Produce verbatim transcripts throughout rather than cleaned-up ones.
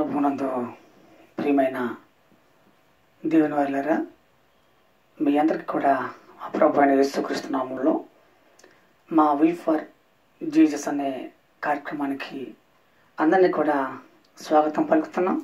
ప్రభువునందు ప్రియమైన దేవుని వారులారా, మీ అందరికీ కూడా మా ప్రభు అయిన యేసుక్రీస్తు నామములో మా వి ఫర్ జీసస్ అనే కార్యక్రమానికి అందరినీ కూడా స్వాగతం పలుకుతున్నాం.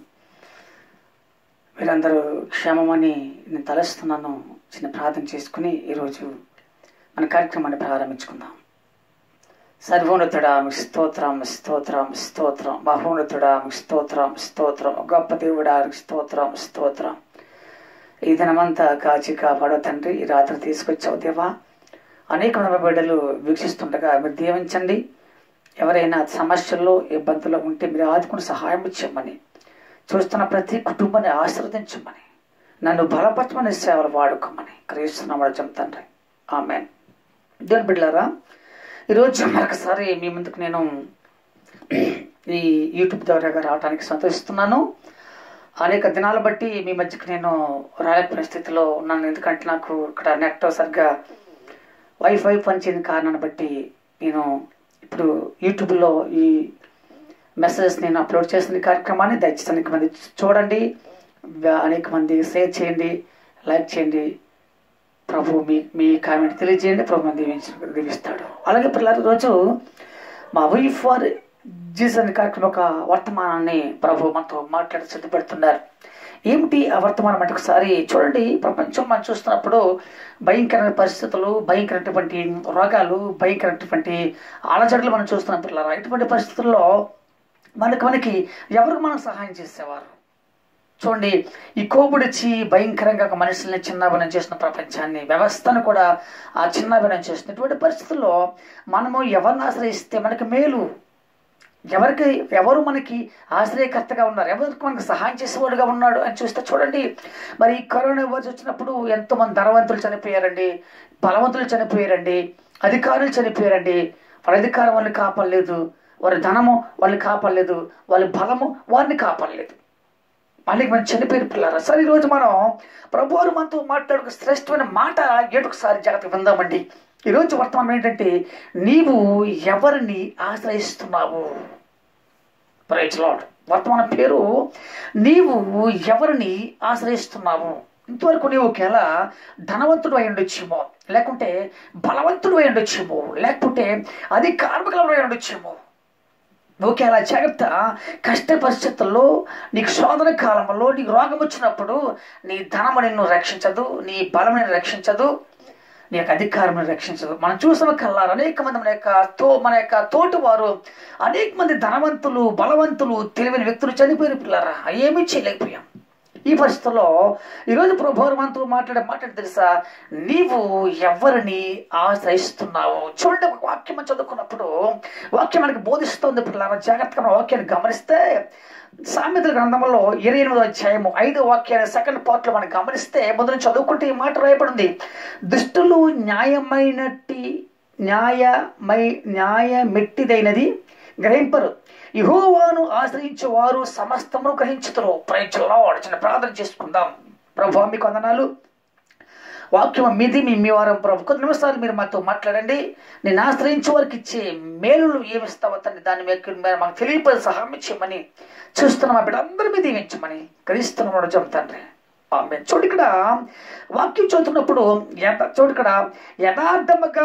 మీరందరూ క్షేమమని నేను తలస్తున్నాను. చిన్న ప్రార్థన చేసుకుని ఈరోజు మన కార్యక్రమాన్ని ప్రారంభించుకుందాం. సర్వోన్నతుడా మీకు స్తోత్రం, స్తోత్రం, స్తోత్రం. మహోన్నతుడా మీకు స్తోత్రం, స్తోత్రం. గొప్ప దేవుడా మీకు స్తోత్రం, స్తోత్రం. ఈ దినమంతా కాచి కాపాడో తండ్రి, ఈ రాత్రి తీసుకొచ్చావు దేవా. అనేక మంది బిడ్డలు వీక్షిస్తుండగా మీరు దీవించండి. ఎవరైనా సమస్యల్లో ఇబ్బందుల్లో ఉంటే మీరు ఆదుకుని సహాయం ఇచ్చామని, చూస్తున్న ప్రతి కుటుంబాన్ని ఆశీర్వదించమని, నన్ను బలపరచమని, సేవలు వాడుకోమని క్రీస్తున్నామని చెప్తాండ్రి. ఆమేన్. దేవుని బిడ్డలారా, ఈరోజు మరొకసారి మీ ముందుకు నేను ఈ యూట్యూబ్ ద్వారా రావడానికి సంతోషిస్తున్నాను. అనేక దినాలు బట్టి మీ మధ్యకి నేను రాలే పరిస్థితిలో ఉన్నాను. ఎందుకంటే నాకు ఇక్కడ నెట్ సరిగ్గా వైఫై పనిచేయని కారణాన్ని బట్టి నేను ఇప్పుడు యూట్యూబ్లో ఈ మెసేజెస్ నేను అప్లోడ్ చేసిన కార్యక్రమాన్ని దయచేసి అనేక మంది చూడండి, అనేక మంది షేర్ చేయండి, లైక్ చేయండి. ప్రభు మీ మీ కామెంట్ తెలియజేయండి. ప్రభు మంది దీవిస్తాడు. అలాగే పిల్లలు, రోజు మా వి ఫర్ జీసస్ అనే కార్యక్రమం ఒక వర్తమానాన్ని ప్రభు మనతో మాట్లాడి సిద్ధపడుతున్నారు. ఏమిటి ఆ వర్తమానం అంటే ఒకసారి చూడండి. ప్రపంచం మనం చూస్తున్నప్పుడు భయంకరమైన పరిస్థితులు, భయంకరమైనటువంటి రోగాలు, భయంకరమైనటువంటి అలజడులు మనం చూస్తున్నాం పిల్లలు. ఇటువంటి పరిస్థితుల్లో మనకి మనకి ఎవరికి మనం సహాయం చేసేవారు? చూడండి, ఈ కోవిడ్ వచ్చి భయంకరంగా ఒక మనుషుల్ని చిన్నాభిన్నం చేసిన ప్రపంచాన్ని, వ్యవస్థను కూడా ఆ చిన్నాభిన్నం చేసిన ఇటువంటి పరిస్థితుల్లో మనము ఎవరిని ఆశ్రయిస్తే మనకి మేలు? ఎవరికి ఎవరు మనకి ఆశ్రయకర్తగా ఉన్నారు? ఎవరికి మనకు సహాయం చేసేవాడుగా ఉన్నాడు అని చూస్తే చూడండి, మరి ఈ కరోనా వైరస్ వచ్చినప్పుడు ఎంతోమంది ధనవంతులు చనిపోయారండి, బలవంతులు చనిపోయారండి, అధికారులు చనిపోయారండి. వాళ్ళ అధికారం వాళ్ళని కాపాడలేదు, వారి ధనము వాళ్ళని కాపాడలేదు, వాళ్ళ బలము వారిని కాపాడలేదు. మళ్ళీ మనం చనిపోయిన పిల్లరా. సరే, ఈరోజు మనం ప్రభువారు మనతో మాట్లాడుకు శ్రేష్టమైన మాట ఏడొకసారి జాగ్రత్తగా విందామండి. ఈరోజు వర్తమానం ఏంటంటే, నీవు ఎవరిని ఆశ్రయిస్తున్నావు? Praise lord. వర్తమానం పేరు నీవు ఎవరిని ఆశ్రయిస్తున్నావు. ఇంతవరకు నీవు ఒకవేళ ధనవంతుడు అయి ఉండొచ్చేమో, లేకుంటే బలవంతుడు అయి ఉండొచ్చేమో, లేకపోతే అధికారములు అయి ఉండొచ్చేమో. ఓకే, అలా జాగ్రత్త. కష్ట పరిస్థితుల్లో, నీకు శోధన కాలంలో, నీకు రోగం వచ్చినప్పుడు నీ ధనము నిన్ను రక్షించదు, నీ బలం నిన్ను రక్షించదు, నీ యొక్క అధికారం రక్షించదు. మనం చూసిన కల్లారు అనేక మంది మన యొక్క తో మన యొక్క తోటి వారు, అనేక మంది ధనవంతులు, బలవంతులు, తెలివైన వ్యక్తులు చనిపోయిన పిల్లరా, ఏమీ చేయలేకపోయాం. ఈ పరిస్థితుల్లో ఈరోజు ప్రభువారు మనతో మాట్లాడే మాట్లాడి తెలుసా, నీవు ఎవరిని ఆశ్రయిస్తున్నావు? చూడండి, ఒక వాక్యం మనం చదువుకున్నప్పుడు వాక్యం మనకి బోధిస్తుంది పిల్లల. జాగ్రత్తగా మన వాక్యాన్ని గమనిస్తే సామెతల గ్రంథంలో ఇరవై ఎనిమిదో అధ్యాయము ఐదో వాక్యాన్ని సెకండ్ పార్ట్ లో మనం గమనిస్తే మొదలు చదువుకుంటే ఈ మాట రాయబడింది. దుష్టులు న్యాయమైనట్టి న్యాయమై న్యాయమెట్టిదైనది గ్రహింపరు, యెహోవాను ఆశ్రయించే వారు సమస్తమును గ్రహించుతారు. Praise lord. చిన్న ప్రార్థన చేసుకుందాం. ప్రభువా మీకు వందనాలు. వాక్యం మీది మీ మీ వారం ప్రభు. కొద్ది నిమిషాలు మీరు మాతో మాట్లాడండి. నేను ఆశ్రయించే వారికి ఇచ్చే మేలులు ఏమిస్తావో తండ్రి, దాన్ని మీకు మాకు తెలియపడి సహాయం ఇచ్చేయమని చూస్తున్నాం. మా బిడ్డ అందరి మీద దీవించమని క్రీస్తునామములో చెప్తాండ్రి. ఆమేన్. చూడు, ఇక్కడ వాక్యం చదువుతున్నప్పుడు చూడు, ఇక్కడ యథార్థముగా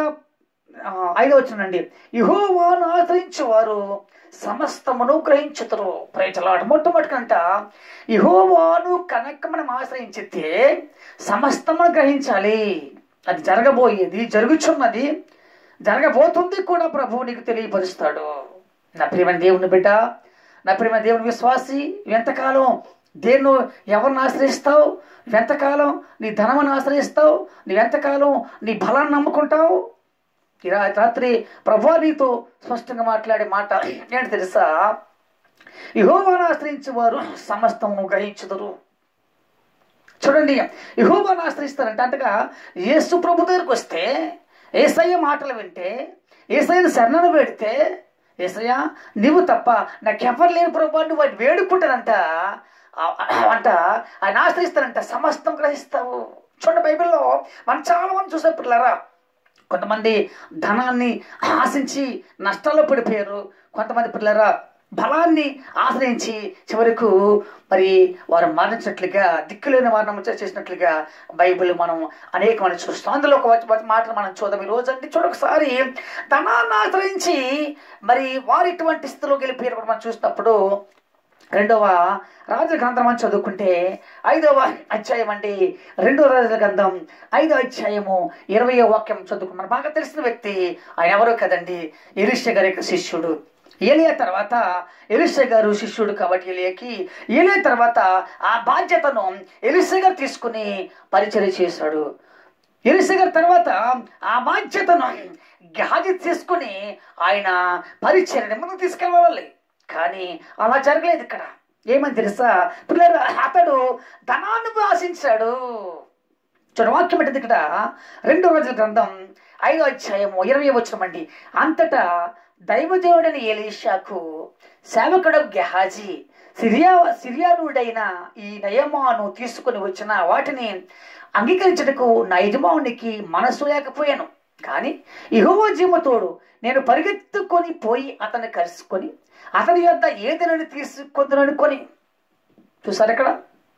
ఐదో వచనండి, యెహోవాను ఆశ్రయించేవారు సమస్తమును గ్రహించుతారు. Praise lord. మొట్టమొదటికంట యెహోవాను కనుక మనం ఆశ్రయించితే సమస్తమును గ్రహించాలి. అది జరగబోయేది, జరుగుచున్నది, జరగబోతుంది కూడా ప్రభువు నీకు తెలియపరుస్తాడు. నా ప్రియమైన దేవుని బిడ్డ, నా ప్రియమైన దేవుని విశ్వాసి, ఎంతకాలం దేన్ని ఎవరిని ఆశ్రయిస్తావు? ఎంతకాలం నీ ధనమును ఆశ్రయిస్తావు? నువ్వెంతకాలం నీ బలాన్ని నమ్ముకుంటావు? ఈ రాత్రి ప్రభువా నీతో స్పష్టంగా మాట్లాడే మాట ఏంటి తెలుసా? యెహోవాను ఆశ్రయించే వారు సమస్తమును గ్రహించుదురు. చూడండి, యెహోవాను ఆశ్రయిస్తారంటే అంతగా యేసు ప్రభు దగ్గరికి వస్తే, యేసయ్య మాటలు వింటే, యేసయ్యను శరణను పెడితే, యేసయ్య నీవు తప్ప నాకెవ్వరు లేని ప్రభు నువ్వు ఆయన వేడుకుంటానంట అంట ఆయన ఆశ్రయిస్తారంట. సమస్తం గ్రహిస్తావు. చూడండి, బైబిల్లో మనం చాలా మంది చూసే పిల్లరా, కొంతమంది ధనాన్ని ఆశించి నష్టాల్లో పడిపోయారు. కొంతమంది పిల్లరా బలాన్ని ఆశ్రయించి చివరకు మరి వారు మరణించినట్లుగా, దిక్కులేని వారిని చేసినట్లుగా బైబిల్ మనం అనేక మనం చూస్తాం. అందులో ఒక మాటలు మనం చూద్దాం ఈ రోజు. అంటే చూడొకసారి ధనాన్ని ఆశ్రయించి మరి వారు ఇటువంటి స్థితిలోకి వెళ్ళిపోయిన మనం చూసినప్పుడు రెండవ రాజుల గ్రంథం అని చదువుకుంటే ఐదవ అధ్యాయం అండి. రెండవ రాజుల గ్రంథం ఐదో అధ్యాయము ఇరవయో వాక్యం చదువుకుని మనకు బాగా తెలిసిన వ్యక్తి. ఆయన ఎవరో కదండి, ఎలీషా గారి యొక్క శిష్యుడు. ఏలియా తర్వాత ఎలీషా గారు శిష్యుడు కాబట్టి ఏలియాకి, ఏలియా తర్వాత ఆ బాధ్యతను ఎలీషా గారు తీసుకుని పరిచర్య చేశాడు. ఎలీషా గారి తర్వాత ఆ బాధ్యతను గెహాజీ తీసుకుని ఆయన పరిచర్యని ముందుకు తీసుకెళ్ళాలి. కానీ అలా జరగలేదు. ఇక్కడ ఏమని తెలుసా పిల్లలు, అతడు ధనాన్ని ఆశించాడు. చూడ వాక్యం పెట్టింది ఇక్కడ రెండో రోజుల గ్రంథం ఐదో అధ్యాయము ఇరవై వచనమండి. అంతటా దైవదేవుడని ఎలీషాకు సేవకుడు గెహాజీ సిరియా సిరియానుడైన ఈ నయమాను తీసుకుని వచ్చిన వాటిని అంగీకరించటకు నా యజమానునికి మనసు లేకపోయాను. కానీ యెహోవా జీవతోడు నేను పరిగెత్తుకొని పోయి అతన్ని కలుసుకొని అతని యొద్ద ఏదైనా తీసుకొందుననుకొని. చూసారు ఇక్కడ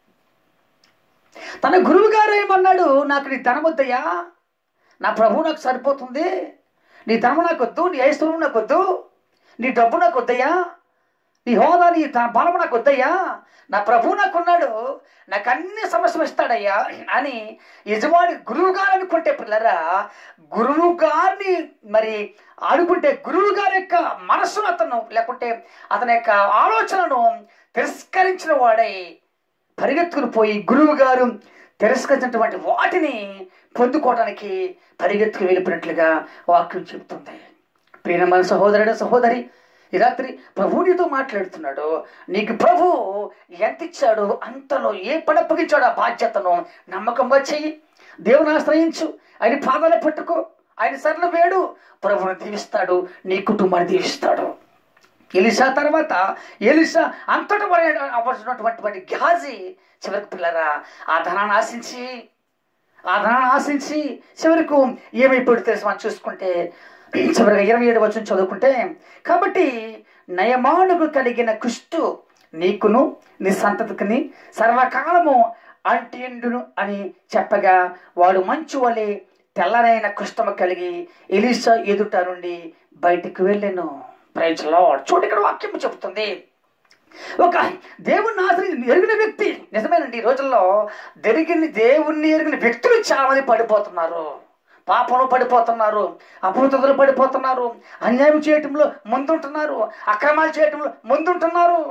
తన గురువు గారు ఏమన్నాడు, నాకు నీ ధనం వద్దయ్యా, నా ప్రభువు నాకు సరిపోతుంది, నీ ధనము నాకు వద్దు, నీ ఐశ్వర్యం నాకు వద్దు, నీ డబ్బు నాకు వద్దయ్యా, నీ హోదా నీ బలము నాకు వద్దయ్యా, నా ప్రభువు నాకున్నాడు, నాకు అన్ని సమస్యలు ఇస్తాడయ్యా అని యజమాని గురువు గారు అనుకుంటే పిల్లరా, గురువు గారిని మరి అనుకుంటే గురువు గారి యొక్క మనస్సును అతను లేకుంటే అతని యొక్క ఆలోచనను తిరస్కరించిన వాడై పరిగెత్తుకుని పోయి గురువు గారు తిరస్కరించినటువంటి వాటిని పొందుకోవడానికి పరిగెత్తుకుని వెళ్ళిపోయినట్లుగా వాక్యం చెబుతుంది. ప్రియమైన సహోదరుడు సహోదరి, ఈ రాత్రి ప్రభు నీతో మాట్లాడుతున్నాడు. నీకు ప్రభు ఎంత ఇచ్చాడు అంతలో ఏ పడప్పగించాడు ఆ బాధ్యతను నమ్మకంగా చెయ్యి. దేవుని ఆశ్రయించు, ఆయన పాదాలు పట్టుకో, ఆయన సరళ వేడు, ప్రభువుని దీవిస్తాడు, నీ కుటుంబాన్ని దీవిస్తాడు. ఎలీషా తర్వాత ఎలీషా అంతటా అవ్వాల్సినటువంటి గెహాజీ చివరికి పిల్లరా ఆ ధనాన్ని ఆశించి ఆ ధనాన్ని ఆశించి చివరకు ఏమైపోయాడు తెలుసు మనం చూసుకుంటే చివరిగా ఇరవై ఏడు వచనం చదువుకుంటే, కాబట్టి నయమానుకు కలిగిన కుష్టు నీకును నీ సంతతికిని సర్వకాలము అంటిండును అని చెప్పగా వాడు మంచు వలె తెల్లనైన కుష్టము కలిగి ఎలీషా ఎదుట నుండి బయటికి వెళ్ళెను. Praise Lord. చూడు ఇక్కడ వాక్యం చెబుతుంది, ఒక దేవుణ్ణి ఆశ్రయించి ఎరిగిన వ్యక్తి. నిజమేనండి, ఈ రోజుల్లో దెరిగిన దేవుణ్ణి ఎరిగిన వ్యక్తులు చాలా మంది పడిపోతున్నారు, పాపంలో పడిపోతున్నారు, అపవిత్రతలు పడిపోతున్నారు, అన్యాయం చేయటంలో ముందుంటున్నారు, అక్రమాలు చేయటంలో ముందుంటున్నారు,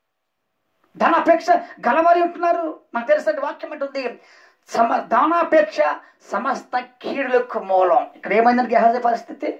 ధనాపేక్ష గలవారి ఉంటున్నారు. మనకు తెలిసిన వాక్యం అంటుంది, సమ ధనాపేక్ష సమస్త కీడులకు మూలం. ఇక్కడ ఏమైందని గెహాజీ పరిస్థితి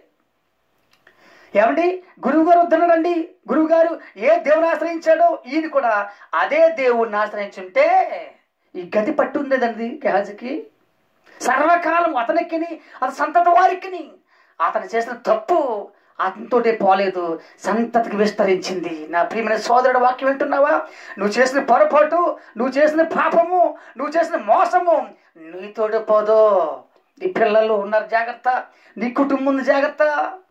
ఏమండి, గురువు గారు వద్దన్నారండి. గురువు గారు ఏ దేవుని ఆశ్రయించాడో ఈయన కూడా అదే దేవుణ్ణి ఆశ్రయించుంటే ఈ గతి పట్టు ఉండేదండి గెహాజీకి. సర్వకాలం అతనికిని అతని సంతతి వారికి అతను చేసిన తప్పు అతనితోటే పోలేదు, సంతతికి విస్తరించింది. నా ప్రియమైన సోదరుడు వాక్యం వింటున్నావా? నువ్వు చేసిన పొరపాటు, నువ్వు చేసిన పాపము, నువ్వు చేసిన మోసము నీతోటి పోదు. నీ పిల్లలు ఉన్నారు జాగ్రత్త, నీ కుటుంబం ఉంది జాగ్రత్త.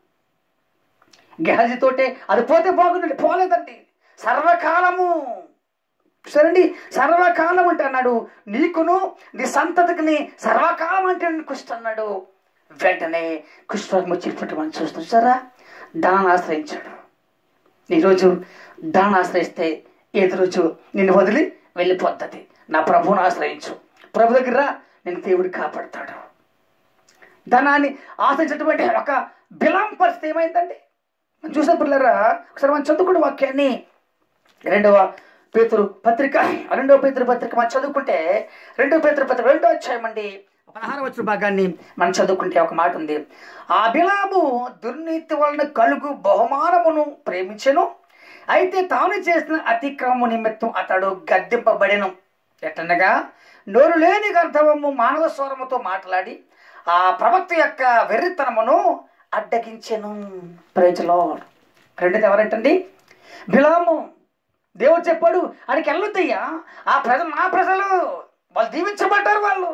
గెహాజీతోటే అది పోతే బాగుందండి, పోలేదండి. సర్వకాలము సరేండి, సర్వకాలం అంటే అన్నాడు, నీకును నీ సంతతికి సర్వకాలం అంటే కుష్టి అన్నాడు. వెంటనే కుష్ఠరోగం వచ్చి మనం చూస్తాం. సరా దాన్ని ఆశ్రయించాడు. ఈరోజు దాన్ని ఆశ్రయిస్తే ఏది రోజు నిన్ను వదిలి వెళ్ళిపోతుంది. నా ప్రభువుని ఆశ్రయించు, ప్రభు దగ్గర నేను దేవుడు కాపాడుతాడు. ధనాన్ని ఆశ్రయించినటువంటి ఒక బిలాం పరిస్థితి ఏమైందండి మనం చూసిన పిల్లరా. ఒకసారి మనం చదువుకున్న వాక్యాన్ని రెండవ పేతురు పత్రిక రెండవ పేతురు పత్రిక మనం చదువుకుంటే రెండవ పేతురు పత్రిక రెండో అధ్యాయం అండి పదహారు వచ్చిన భాగాన్ని మనం చదువుకుంటే ఒక మాట ఉంది, ఆ బిలాము దుర్నీతి వలన కలుగు బహుమానమును ప్రేమించెను, అయితే తాను చేసిన అతిక్రమము నిమిత్తం అతడు గద్దింపబడెను. ఎట్లనగా నోరు లేని గర్ధవము మానవ స్వరముతో మాట్లాడి ఆ ప్రవక్త యొక్క వెర్రితనమును అడ్డగించెను. Praise lord. రెండోది ఎవరంటండి? బిలాము. దేవుడు చెప్పాడు ఆయనకి వెళ్ళొద్దయ్యా, ఆ ప్రజలు నా ప్రజలు, వాళ్ళు దీవించబడ్డారు, వాళ్ళు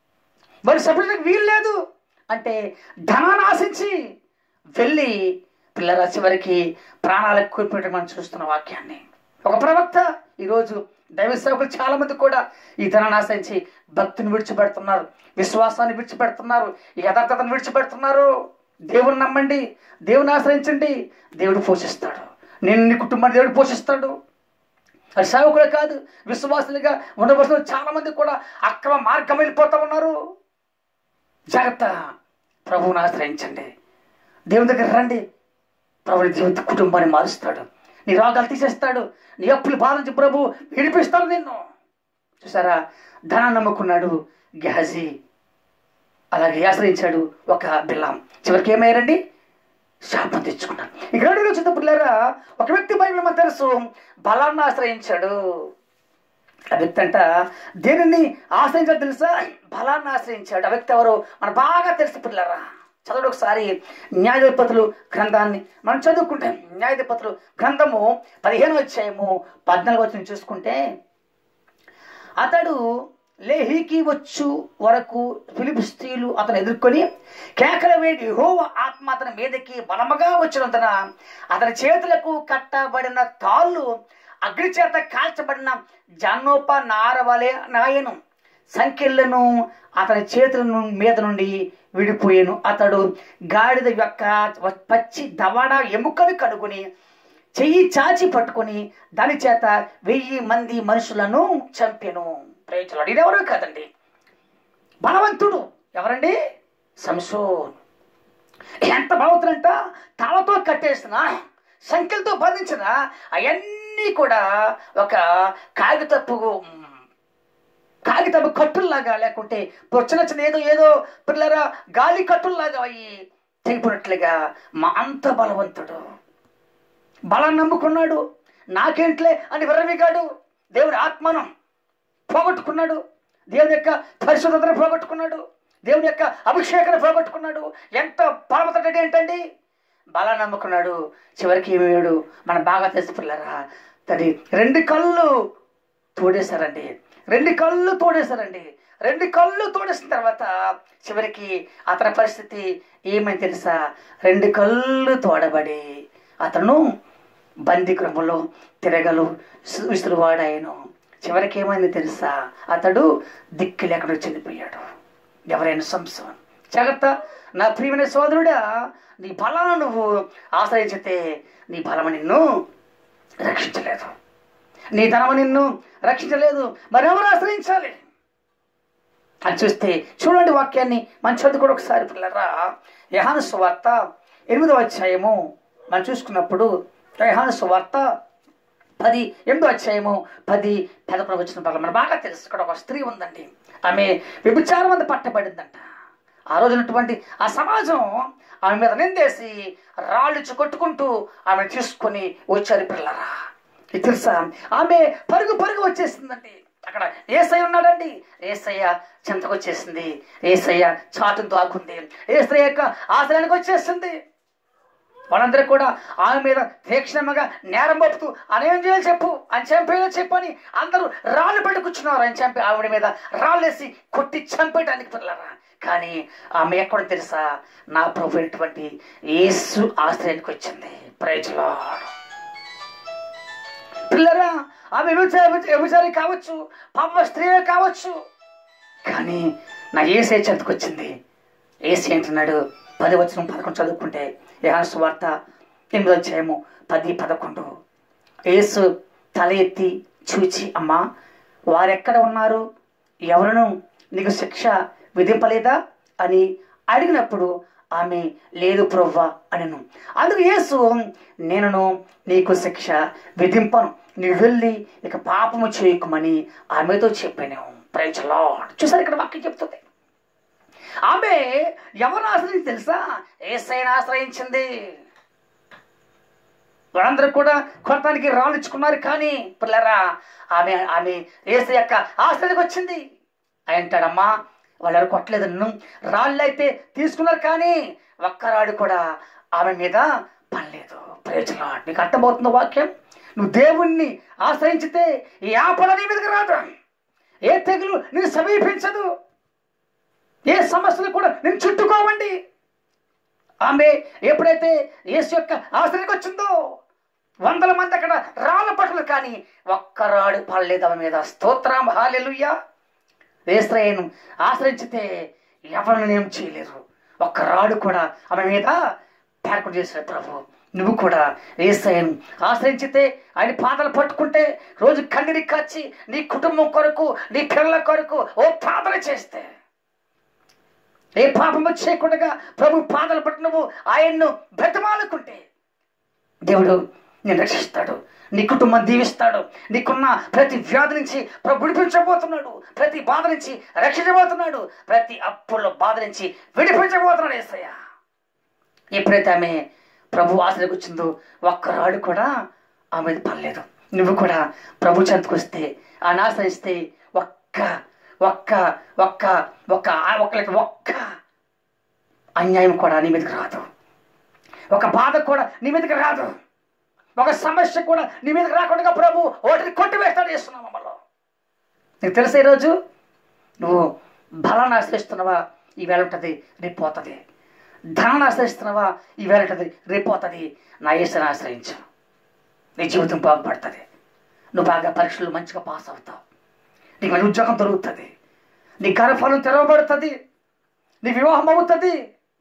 వారి సభ్యులకు వీలు లేదు అంటే ధనాన్ని ఆశించి వెళ్ళి పిల్లల చివరికి ప్రాణాలకు కోల్పోయేట మనం చూస్తున్న వాక్యాన్ని. ఒక ప్రవక్త ఈరోజు దైవ సేవకులు చాలా మంది కూడా ఈ ధనాన్ని ఆశ్రయించి భక్తిని విడిచిపెడుతున్నారు, విశ్వాసాన్ని విడిచిపెడుతున్నారు, ఈ యథార్థతను విడిచిపెడుతున్నారు. దేవుని నమ్మండి, దేవుని ఆశ్రయించండి, దేవుడు పోషిస్తాడు. నేను నీ కుటుంబాన్ని దేవుడు పోషిస్తాడు. అది సేవకులే కాదు, విశ్వాసులుగా ఉండవలసిన చాలా మంది కూడా అక్రమ మార్గం వెళ్ళిపోతూ ఉన్నారు. జాగ్రత్త, ప్రభువుని ఆశ్రయించండి, దేవుని దగ్గర రండి. ప్రభుని జీవిత కుటుంబాన్ని మారుస్తాడు, నీ రోగాలు తీసేస్తాడు, నీ అప్పులు బాధ నుంచి ప్రభు విడిపిస్తాడు నిన్ను. చూసారా, ధనాన్ని నమ్ముకున్నాడు గెహజీ, అలాగే ఆశ్రయించాడు ఒక బిలాం. చివరికి ఏమయ్యారండి? శాపం తెచ్చుకున్నాడు. ఇక రెండు వచ్చిన పిల్లరా, ఒక వ్యక్తి బైబిల్ మనకు తెలుసు బలాన్ని ఆశ్రయించాడు. ఆ వ్యక్తి అంట దేనిని ఆశ్రయించాడు తెలుసా? బలాన్ని ఆశ్రయించాడు. ఆ వ్యక్తి ఎవరు మన బాగా తెలుసు పిల్లరా. చదువు ఒకసారి న్యాయాధిపతులు గ్రంథాన్ని మనం చదువుకుంటాం. న్యాయాధిపతులు గ్రంథము పదిహేను అధ్యాయము పద్నాలుగు వచ్చిన చూసుకుంటే, అతడు లేహీకి వచ్చు వరకు ఫిలిష్తీయులు అతను ఎదుర్కొని కేకల వేడి యెహోవా ఆత్మ అతని మీదకి బలముగా వచ్చినందున అతని చేతులకు కట్టబడిన తాళ్ళు అగ్ని చేత కాల్చబడిన జన్నోప నారవలే నాయను, సంఖ్యలను అతని చేతుల మీద నుండి విడిపోయాను. అతడు గాడిద యొక్క పచ్చి దవడ ఎముకను కనుగొని చెయ్యి చాచి పట్టుకొని దాని చేత వెయ్యి మంది మనుషులను చంపెను. ప్రయోజనాలు ఇదెవరో కాదండి, బలవంతుడు. ఎవరండి? సంసోన్. ఎంత బలవంతుడంట, తాళతో కట్టేసిన, సంఖ్యలతో బంధించిన అవన్నీ కూడా ఒక కాగితపు కాగితపు కట్టుల్లాగా, లేకుంటే చిన్న చిన్న ఏదో ఏదో పిల్లరా గాలి కట్టుల్లాగా అయ్యి తెగిపోయినట్లుగా మా అంత బలవంతుడు. బలాన్ని నమ్ముకున్నాడు. నాకేంట్లే అని విర్రవీగాడు. దేవుని ఆత్మను పోగొట్టుకున్నాడు, దేవుని యొక్క పరిశుద్ధతను పోగొట్టుకున్నాడు, దేవుని యొక్క అభిషేకాన్ని పోగొట్టుకున్నాడు. ఎంత బలవంతుడు ఏంటండి? బలాన్ని నమ్ముకున్నాడు. చివరికి ఏమేడు మనం బాగా తెలిసి పిల్లరా, తది రెండు కళ్ళు తోడేశారండి, రెండు కళ్ళు తోడేశారండి. రెండు కళ్ళు తోడేసిన తర్వాత చివరికి అతని పరిస్థితి ఏమని తెలుసా? రెండు కళ్ళు తోడబడి అతను బందీ గృహంలో తిరగలు విసురువాడాయను. చివరికి ఏమైంది తెలుసా? అతడు దిక్కు లేకుండా చనిపోయాడు. ఎవరైనా సంసోన్. జాగ్రత్త నా ప్రియమైన సోదరుడా, నీ బలాన్ని నువ్వు ఆశ్రయించితే నీ బలము నిన్ను రక్షించలేదు, నీ ధనము నిన్ను రక్షించలేదు. మరెవరు ఆశ్రయించాలి అని చూస్తే చూడండి వాక్యాన్ని మనం చదువుకోండి ఒకసారి పిల్లరా. యోహాను సువార్త ఎనిమిదవ అధ్యాయము మనం చూసుకున్నప్పుడు, యోహాను సువార్త పది ఎనిమిదో అధ్యాయము పది పదకొండు వచ్చిన పగల మనకు బాగా తెలుసు. ఇక్కడ ఒక స్త్రీ ఉందండి, ఆమె వ్యభిచారం అంతా పట్టబడిందంట. ఆ రోజునటువంటి ఆ సమాజం ఆమె మీద నిందేసి రాళ్ళు కొట్టుకుంటూ ఆమెను తీసుకొని వచ్చారు పిల్లరా. ఇది తెలుసా? ఆమె పరుగు పరుగు వచ్చేసిందండి. అక్కడ ఏసయ్య ఉన్నాడండి, ఏసయ్య చెంతకు వచ్చేసింది, ఏసయ్య చాటును తాకుంది, ఏసయ్య యొక్క ఆశ్రయానికి వచ్చేసింది. వాళ్ళందరూ కూడా ఆమె మీద తీక్షణంగా నేరం మోపుతూ అనేం చేయాలి చెప్పు, అని చంపేలా చెప్పని అందరూ రాళ్ళు పెట్టి కూర్చున్నారు. ఆయన చంపి ఆవిడ మీద రాళ్ళేసి కొట్టి చంపేయడానికి పిల్లరా. కానీ ఆమె ఎక్కడ తెలుసా? నా ప్రభు అయినటువంటి యేసు ఆశ్రయానికి వచ్చింది. Praise Lord. పిల్లరా, ఆమె వ్యభిచారి కావచ్చు, పాప స్త్రీ కావచ్చు, కానీ నా యేసే చెంతకు వచ్చింది. యేసు అంటున్నాడు, పది వచనం పదకొండు చదువుకుంటే, యోహాను సువార్త ఎనిమిదో అధ్యాయము పది పదకొండు. యేసు తల ఎత్తి చూచి, అమ్మా వారెక్కడ ఉన్నారు, ఎవరును నీకు శిక్ష విధింపలేదా అని అడిగినప్పుడు ఆమె లేదు ప్రభువా అనెను. అందుకు యేసు, నేనును నీకు శిక్ష విధింపను, నువ్వు వెళ్ళి ఇక పాపము చేయకుమని ఆమెతో చెప్పాను. Praise Lord. చూసారు ఇక్కడ వాక్యం చెప్తుంది. ఆమె ఎవరిని ఆశ్రయించి తెలుసా? యేసయ్యను ఆశ్రయించింది. వాళ్ళందరూ కూడా కొడతానికి రాళ్ళు ఇచ్చుకున్నారు, కానీ పిల్లరా ఆమె ఆమె యేసయ్య యొక్క ఆశ్రయానికి వచ్చింది. అంటాడమ్మా వాళ్ళు ఎవరు కొట్టలేదు, నన్ను రాళ్ళు అయితే తీసుకున్నారు, కానీ ఒక్కరాడు కూడా ఆమె మీద పడలేదు. Praise lord. నీకు అర్థమవుతున్న వాక్యం? నువ్వు దేవుణ్ణి ఆశ్రయించితే ఈ ఆపద నీ మీదకి రాదు, ఏ తెగులు నేను సమీపించదు, ఏ సమస్యలు కూడా నేను చుట్టుకోవండి. ఆమె ఎప్పుడైతే యేసు యొక్క ఆశ్రయానికి వచ్చిందో వందల మంది అక్కడ రాళ్ళ పట్టులు, కానీ ఒక్క రాడు పడలేదు ఆమె మీద. స్తోత్రం, హల్లెలూయా. యేసయ్యను ఆశ్రయించితే ఎవరిని ఏం చేయలేరు. ఒక్క రాడు కూడా ఆమె మీద పేర్కొంటూ చేశాడు ప్రభు. నువ్వు కూడా యేసయ్యను ఆశ్రయించితే, ఆయన పాదాలు పట్టుకుంటే, రోజు కన్నీరు కాచి నీ కుటుంబం కొరకు, నీ పిల్లల కొరకు ఓ ప్రార్థన చేస్తే, ఏ పాపము చేయకుండా ప్రభు పాదాలు పట్టు నువ్వు ఆయన్ను బ్రతిమాలుకుంటే దేవుడు నేను రక్షిస్తాడు, నీ కుటుంబం దీవిస్తాడు. నీకున్న ప్రతి వ్యాధి నుంచి ప్రభు విడిపించబోతున్నాడు, ప్రతి బాధ నుంచి రక్షించబోతున్నాడు, ప్రతి అప్పుల బాధ నుంచి విడిపించబోతున్నాడు యేసయ్య. ఎప్పుడైతే ఆమె ప్రభు ఆశ్రయకు వచ్చిందో ఒక్క రాడు కూడా ఆమె పడలేదు. నువ్వు కూడా ప్రభు చెంతకు వస్తే, ఆయన ఆశ్రయిస్తే ఒక్క ఒక్క ఒక్క ఒక్క ఒక్క ఒక్క అన్యాయం కూడా నీ మీదకి రాదు, ఒక బాధ కూడా నీ మీదకి రాదు, ఒక సమస్య కూడా నీ మీదకి రాకుండా ప్రభు వాటిని కొట్టివేస్తాడు చేస్తున్నావు మమ్మల్ని. నీకు తెలిసే ఈరోజు నువ్వు బలాన్ని ఆశ్రయిస్తున్నావా, ఈవేళ ఉంటుంది రేపు పోతుంది. ధనాన్ని ఆశ్రయిస్తున్నావా, ఈవేళ ఉంటుంది రేపు పోతుంది. నా యేసుని ఆశ్రయించు, నీ జీవితం బాగుపడుతుంది. నువ్వు బాగా పరీక్షలు మంచిగా పాస్ అవుతావు, నీకు మంచి ఉద్యోగం దొరుకుతుంది, నీ గర్భఫలం తెరవబడుతుంది, నీ వివాహం అవుతుంది,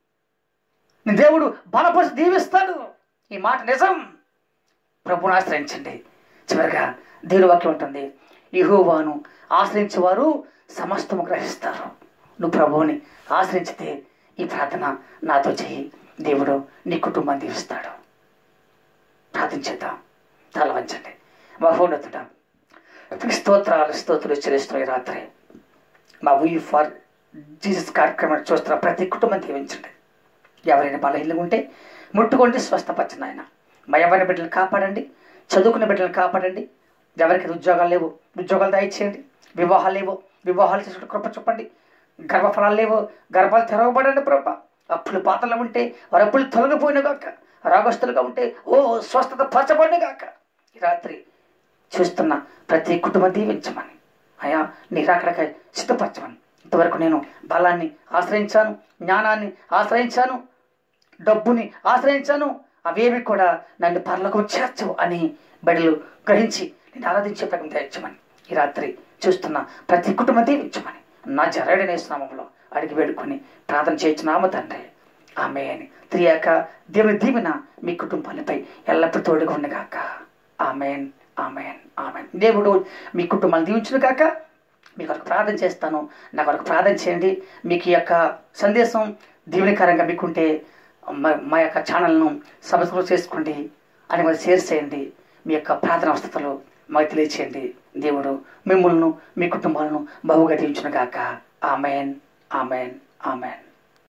నీ దేవుడు బలపరిచి దీవిస్తాడు. ఈ మాట నిజం. ప్రభువుని ఆశ్రయించండి. చివరిగా దేవుని వాక్యం ఉంటుంది, యెహోవాను ఆశ్రయించేవారు సమస్తము గ్రహిస్తారు. నువ్వు ప్రభువుని ఆశ్రయించితే ఈ ప్రార్థన నాతో చెయ్యి, దేవుడు నీ కుటుంబాన్ని దీవిస్తాడు. ప్రార్థించేద్దాం. తల వంచండి. మహోన్నతుడా, స్తోత్రాలు స్తోత్రాలు చెల్లిస్తున్న ఈ రాత్రి మా వీ ఫర్ జీసస్ కార్యక్రమం చూస్తున్న ప్రతి కుటుంబం దీవించండి. ఎవరైనా బలహీనంగా ఉంటే ముట్టుకోండి, స్వస్థపరచండి ఆయన. మా ఎవరి బిడ్డలు కాపాడండి, చదువుకునే బిడ్డలను కాపాడండి. ఎవరికి ఉద్యోగాలు లేవు ఉద్యోగాలు దయచేయండి, వివాహాలు లేవు వివాహాలు చేసుకుంటే కృప చూపండి, గర్భఫలాలు లేవు గర్భాలు తెరవబడండి ప్రభా. అప్పులు పాతలు ఉంటే వారి అప్పులు తొలగిపోయిన గాక, రాగస్తులుగా ఉంటే ఓ స్వస్థత పరచబడిన గాక. ఈ రాత్రి చూస్తున్న ప్రతి కుటుంబం దీవించమని అయా, నీ రాకడకై సిద్ధపరచమని. ఇంతవరకు నేను బలాన్ని ఆశ్రయించాను, జ్ఞానాన్ని ఆశ్రయించాను, డబ్బుని ఆశ్రయించాను, అవేవి కూడా నన్ను పరలోకం చేర్చవు అని బడిలు గ్రహించి నేను ఆరాధించే ప్రకటన తెచ్చమని ఈ రాత్రి చూస్తున్న ప్రతి కుటుంబం దీవించమని నా జరడనే నామములో అడిగి వేడుకొని ప్రార్థన చేయించున్నాము తండ్రి. ఆమేన్. త్రియాక దేవుని దీవెన మీ కుటుంబాలపై ఎల్లప్పుడూ తోడుగా ఉండగాక. ఆమేన్, ఆమేన్, ఆమేన్. దేవుడు మీ కుటుంబాన్ని దీవించును గాక. మీ కొరకు ప్రార్థన చేస్తాను, నా కొరకు ప్రార్థన చేయండి. మీకు ఈ యొక్క సందేశం దీవెనకరంగా మీకుంటే మా యొక్క ఛానల్ను సబ్స్క్రైబ్ చేసుకోండి, అని మరి షేర్ చేయండి. మీ యొక్క ప్రార్థన అవస్థతలు మాకు తెలియచేయండి. దేవుడు మిమ్మల్ని మీ కుటుంబాలను బహుగా దీవించును గాక. ఆమేన్, ఆమేన్, ఆమేన్.